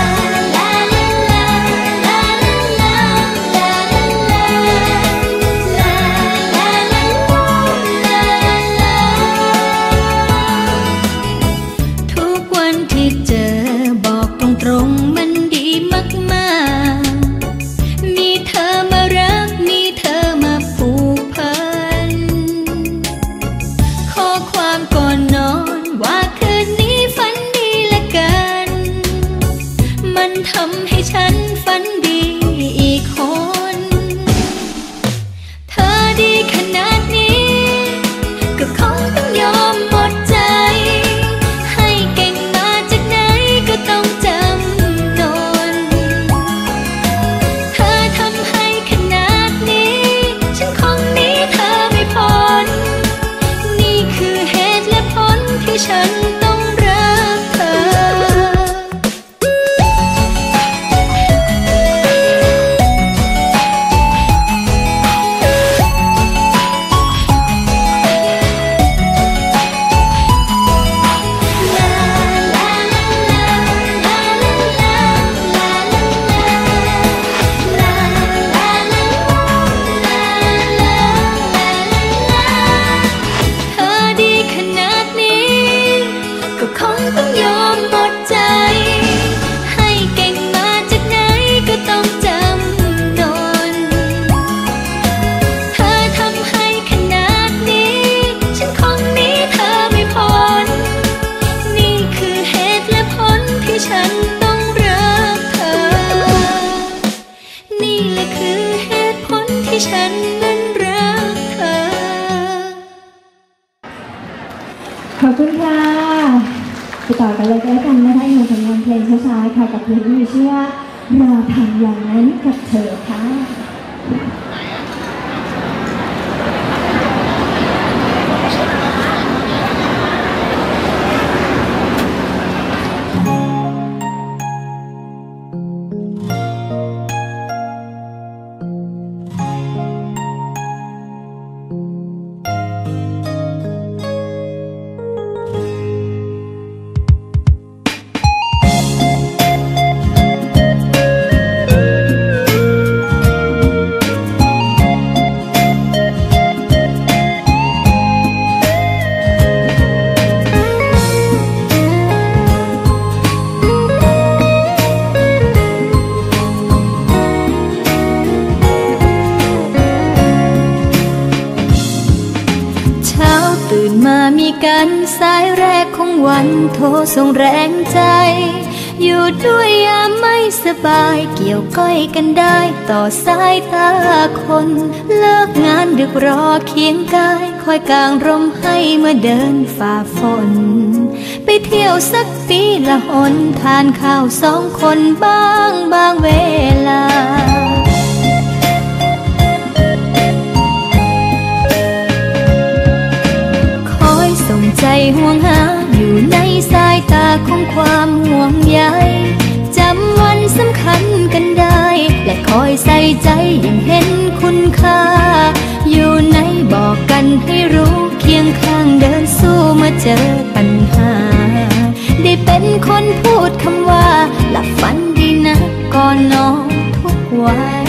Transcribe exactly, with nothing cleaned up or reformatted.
ขอบคุณค่ะไปต่อกันเลยก็แล้วกันนะคะอีกหนึ่งผลงานเพลงช้าๆค่ะกับเพลงที่มีชื่อว่าเราทำอย่างนั้นกับเธอค่ะตื่นมามีกันสายแรกของวันโทรส่งแรงใจอยู่ด้วยยามไม่สบายเกี่ยวก้อยกันได้ต่อสายตาคนเลิกงานดึกรอเคียงกายคอยกางร่มให้เมื่อเดินฝ่าฝนไปเที่ยวสักปีละหนทานข้าวสองคนบ้างบางเวลาส่งใจห่วงหาอยู่ในสายตาของความห่วงใยจำวันสำคัญกันได้และคอยใส่ใจอย่างเห็นคุณค่าอยู่ในบอกกันให้รู้เคียงข้างเดินสู้มาเจอปัญหาได้เป็นคนพูดคำว่าหลับฝันดีนะก่อนนอนทุกวัน